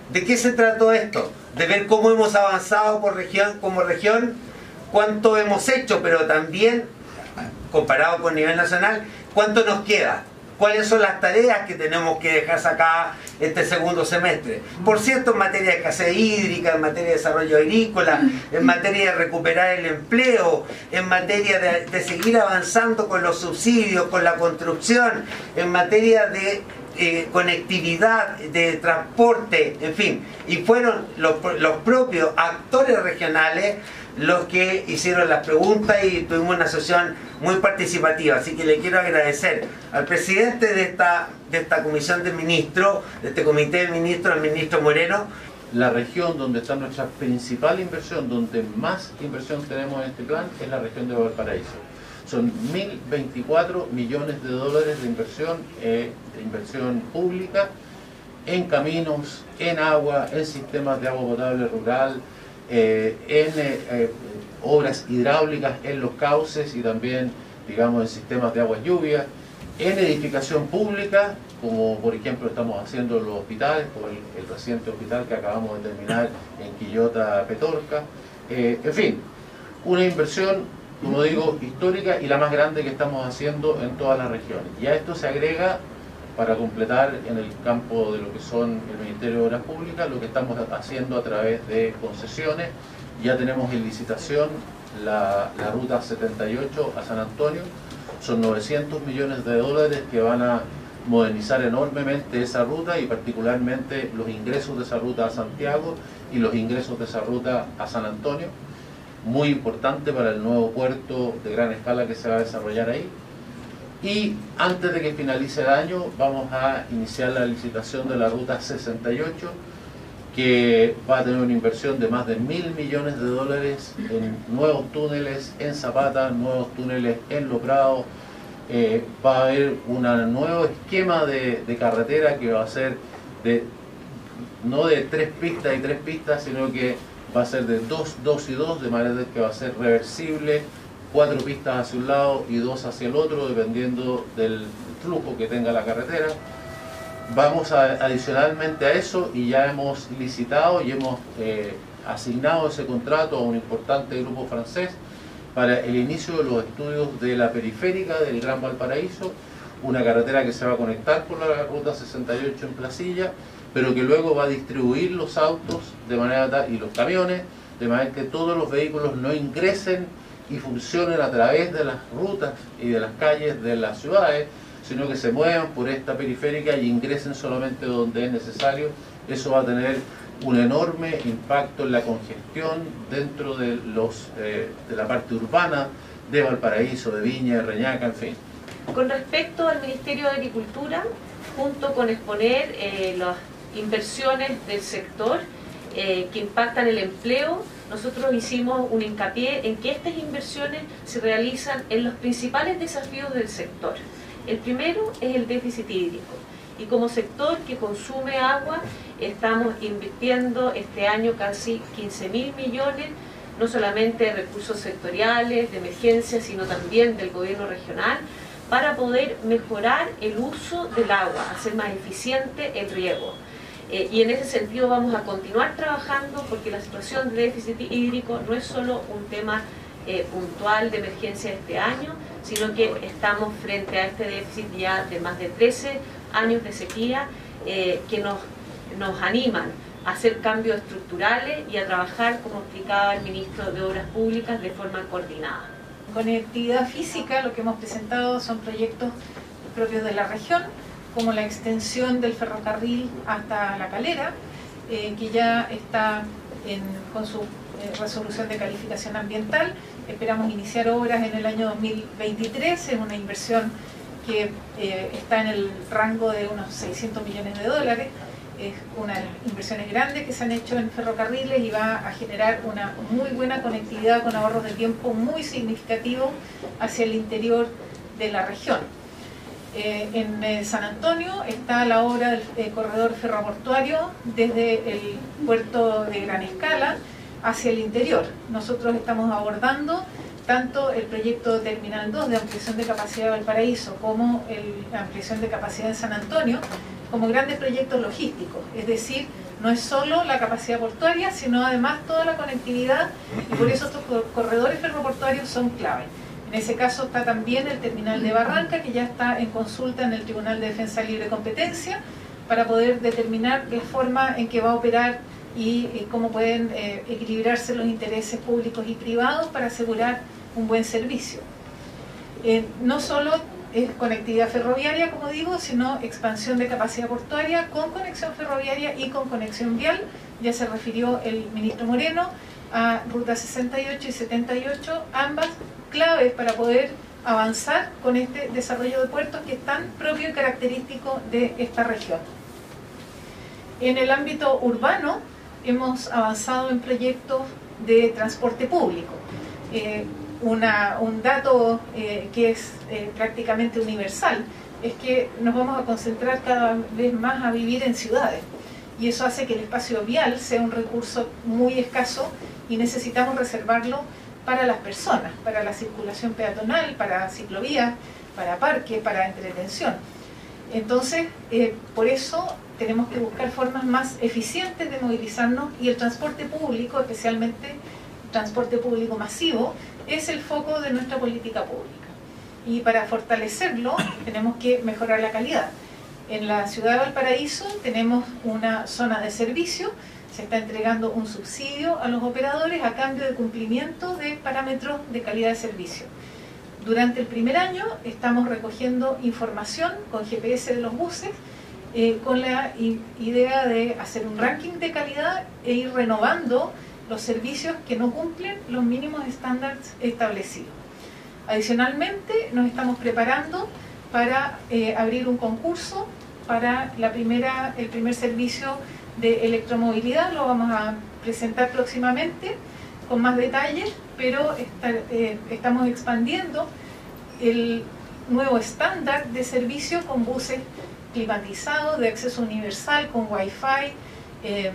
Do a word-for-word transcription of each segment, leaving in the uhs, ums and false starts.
¿De qué se trató esto? De ver cómo hemos avanzado por región, como región, cuánto hemos hecho, pero también, comparado con nivel nacional, cuánto nos queda. ¿Cuáles son las tareas que tenemos que dejar sacadas este segundo semestre? Por cierto, en materia de escasez hídrica, en materia de desarrollo agrícola, en materia de recuperar el empleo, en materia de, de seguir avanzando con los subsidios, con la construcción, en materia de eh, conectividad, de transporte, en fin. Y fueron los, los propios actores regionales los que hicieron las preguntas y tuvimos una sesión muy participativa. Así que le quiero agradecer al presidente de esta, de esta comisión de ministros, de este comité de ministros, al ministro Moreno. La región donde está nuestra principal inversión, donde más inversión tenemos en este plan, es la región de Valparaíso. Son mil veinticuatro millones de dólares de inversión, eh, de inversión pública en caminos, en agua, en sistemas de agua potable rural, Eh, en eh, eh, obras hidráulicas en los cauces y también, digamos, en sistemas de agua lluvia, en edificación pública, como por ejemplo estamos haciendo los hospitales, como el, el reciente hospital que acabamos de terminar en Quillota, Petorca, eh, en fin, una inversión, como digo, histórica y la más grande que estamos haciendo en todas las regiones. Y a esto se agrega, para completar en el campo de lo que son el Ministerio de Obras Públicas, lo que estamos haciendo a través de concesiones. Ya tenemos en licitación la, la ruta setenta y ocho a San Antonio, son novecientos millones de dólares que van a modernizar enormemente esa ruta y particularmente los ingresos de esa ruta a Santiago y los ingresos de esa ruta a San Antonio, muy importante para el nuevo puerto de gran escala que se va a desarrollar ahí. Y antes de que finalice el año vamos a iniciar la licitación de la ruta sesenta y ocho, que va a tener una inversión de más de mil millones de dólares en nuevos túneles en Zapata, nuevos túneles en Loprado. Eh, va a haber un nuevo esquema de, de carretera que va a ser de, no de tres pistas y tres pistas, sino que va a ser de dos, dos y dos, de manera que va a ser reversible, cuatro pistas hacia un lado y dos hacia el otro, dependiendo del flujo que tenga la carretera. Vamos a, adicionalmente a eso, y ya hemos licitado y hemos eh, asignado ese contrato a un importante grupo francés para el inicio de los estudios de la periférica del Gran Valparaíso, una carretera que se va a conectar con la ruta sesenta y ocho en Placilla, pero que luego va a distribuir los autos de manera y los camiones, de manera que todos los vehículos no ingresen y funcionen a través de las rutas y de las calles de las ciudades, sino que se muevan por esta periférica y ingresen solamente donde es necesario. Eso va a tener un enorme impacto en la congestión dentro de, los, eh, de la parte urbana de Valparaíso, de Viña, de Reñaca, en fin. Con respecto al Ministerio de Agricultura, junto con exponer eh, las inversiones del sector eh, que impactan el empleo, nosotros hicimos un hincapié en que estas inversiones se realizan en los principales desafíos del sector. El primero es el déficit hídrico, y como sector que consume agua estamos invirtiendo este año casi quince mil millones, no solamente de recursos sectoriales, de emergencia, sino también del gobierno regional, para poder mejorar el uso del agua, hacer más eficiente el riego. Eh, y en ese sentido vamos a continuar trabajando, porque la situación de déficit hídrico no es solo un tema eh, puntual de emergencia este año, sino que estamos frente a este déficit ya de más de trece años de sequía eh, que nos, nos animan a hacer cambios estructurales y a trabajar, como explicaba el ministro de Obras Públicas, de forma coordinada. Conectividad física, lo que hemos presentado son proyectos propios de la región, como la extensión del ferrocarril hasta La Calera, eh, que ya está en, con su eh, resolución de calificación ambiental. Esperamos iniciar obras en el año dos mil veintitrés, es una inversión que eh, está en el rango de unos seiscientos millones de dólares. Es una de las inversiones grandes que se han hecho en ferrocarriles y va a generar una muy buena conectividad con ahorros de tiempo muy significativos hacia el interior de la región. Eh, en eh, San Antonio está la obra del eh, corredor ferroportuario desde el puerto de Gran Escala hacia el interior. Nosotros estamos abordando tanto el proyecto Terminal dos de ampliación de capacidad de Valparaíso como el, la ampliación de capacidad de San Antonio como grandes proyectos logísticos, es decir, No es solo la capacidad portuaria, sino además toda la conectividad, y por eso estos corredores ferroportuarios son clave. En ese caso está también el terminal de Barranca, que ya está en consulta en el Tribunal de Defensa Libre Competencia, para poder determinar la forma en que va a operar y, y cómo pueden eh, equilibrarse los intereses públicos y privados para asegurar un buen servicio. Eh, no solo es conectividad ferroviaria, como digo, sino expansión de capacidad portuaria con conexión ferroviaria y con conexión vial. Ya se refirió el ministro Moreno a Ruta sesenta y ocho y setenta y ocho, ambas claves para poder avanzar con este desarrollo de puertos que es tan propio y característico de esta región. En el ámbito urbano hemos avanzado en proyectos de transporte público. Eh, una, un dato eh, que es eh, prácticamente universal es que nos vamos a concentrar cada vez más a vivir en ciudades, y eso hace que el espacio vial sea un recurso muy escaso y necesitamos reservarlo para las personas, para la circulación peatonal, para ciclovías, para parques, para entretención. Entonces, eh, por eso tenemos que buscar formas más eficientes de movilizarnos, y el transporte público, especialmente el transporte público masivo, es el foco de nuestra política pública. Y para fortalecerlo tenemos que mejorar la calidad. En la ciudad de Valparaíso tenemos una zona de servicio, se está entregando un subsidio a los operadores a cambio de cumplimiento de parámetros de calidad de servicio. Durante el primer año estamos recogiendo información con G P S de los buses, eh, con la idea de hacer un ranking de calidad e ir renovando los servicios que no cumplen los mínimos estándares establecidos. Adicionalmente, nos estamos preparando para eh, abrir un concurso para la primera, el primer servicio de electromovilidad. Lo vamos a presentar próximamente con más detalles, pero está, eh, estamos expandiendo el nuevo estándar de servicio con buses climatizados, de acceso universal, con Wi-Fi, eh,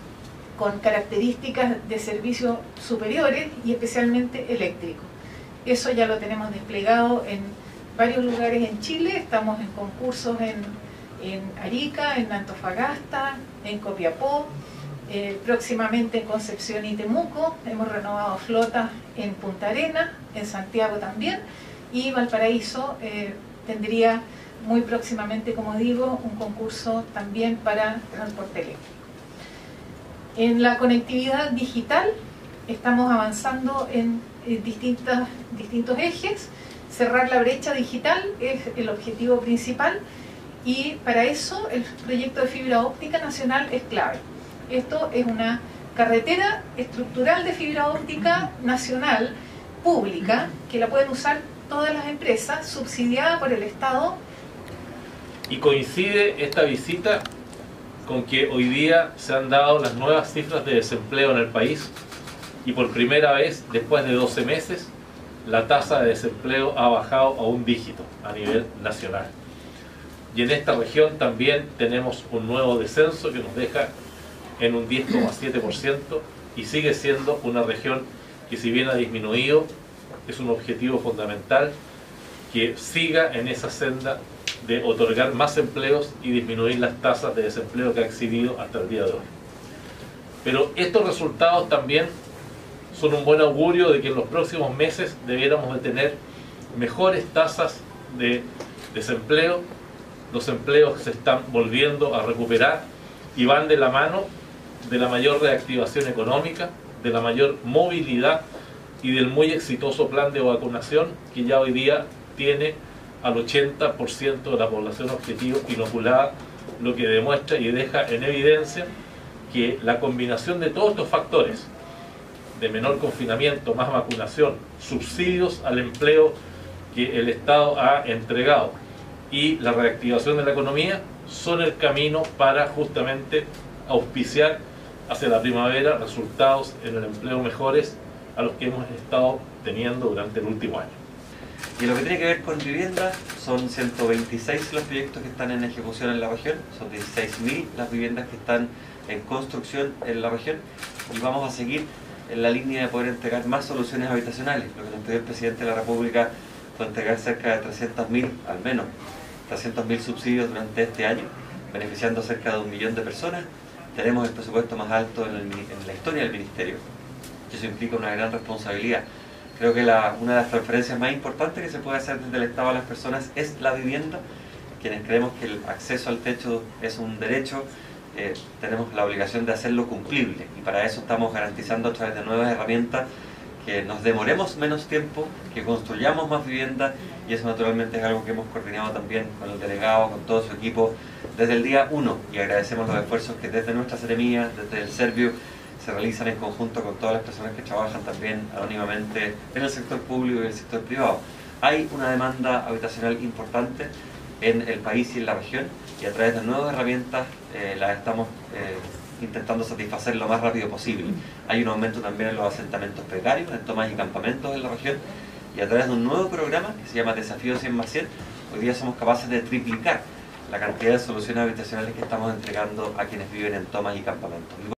con características de servicio superiores y especialmente eléctricos. Eso ya lo tenemos desplegado en varios lugares en Chile. Estamos en concursos en, en Arica, en Antofagasta, en Copiapó, eh, próximamente en Concepción y Temuco. Hemos renovado flotas en Punta Arenas, en Santiago también, y Valparaíso eh, tendría muy próximamente, como digo, un concurso también para transporte eléctrico. En la conectividad digital estamos avanzando en, en distintas, distintos ejes. Cerrar la brecha digital es el objetivo principal, y para eso el proyecto de fibra óptica nacional es clave. Esto es una carretera estructural de fibra óptica nacional, pública, que la pueden usar todas las empresas, subsidiada por el Estado. Y coincide esta visita con que hoy día se han dado las nuevas cifras de desempleo en el país, y por primera vez, después de doce meses, la tasa de desempleo ha bajado a un dígito a nivel nacional. Y en esta región también tenemos un nuevo descenso que nos deja en un diez coma siete por ciento, y sigue siendo una región que, si bien ha disminuido, es un objetivo fundamental que siga en esa senda de otorgar más empleos y disminuir las tasas de desempleo que ha exhibido hasta el día de hoy. Pero estos resultados también son un buen augurio de que en los próximos meses debiéramos de tener mejores tasas de desempleo. Los empleos se están volviendo a recuperar y van de la mano de la mayor reactivación económica, de la mayor movilidad y del muy exitoso plan de vacunación que ya hoy día tiene al ochenta por ciento de la población objetivo inoculada, lo que demuestra y deja en evidencia que la combinación de todos estos factores, de menor confinamiento, más vacunación, subsidios al empleo que el Estado ha entregado y la reactivación de la economía, son el camino para justamente auspiciar hacia la primavera resultados en el empleo mejores a los que hemos estado teniendo durante el último año. Y lo que tiene que ver con vivienda, son ciento veintiséis los proyectos que están en ejecución en la región, son dieciséis mil las viviendas que están en construcción en la región, y vamos a seguir en la línea de poder entregar más soluciones habitacionales. Lo que nos pidió el presidente de la República fue entregar cerca de trescientos mil, al menos trescientos mil subsidios durante este año, beneficiando cerca de un millón de personas, tenemos el presupuesto más alto en, el, en la historia del Ministerio. Eso implica una gran responsabilidad. Creo que la, una de las transferencias más importantes que se puede hacer desde el Estado a las personas es la vivienda. Quienes creemos que el acceso al techo es un derecho, eh, tenemos la obligación de hacerlo cumplible, y para eso estamos garantizando a través de nuevas herramientas que nos demoremos menos tiempo, que construyamos más vivienda, y eso naturalmente es algo que hemos coordinado también con el delegado, con todo su equipo, desde el día uno, y agradecemos los esfuerzos que desde nuestra seremía, desde el Servio, se realizan en conjunto con todas las personas que trabajan también anónimamente en el sector público y el sector privado. Hay una demanda habitacional importante en el país y en la región, y a través de nuevas herramientas eh, las estamos eh, intentando satisfacer lo más rápido posible. Hay un aumento también en los asentamientos precarios, en tomas y campamentos en la región, y a través de un nuevo programa que se llama Desafío cien más cien, hoy día somos capaces de triplicar la cantidad de soluciones habitacionales que estamos entregando a quienes viven en tomas y campamentos.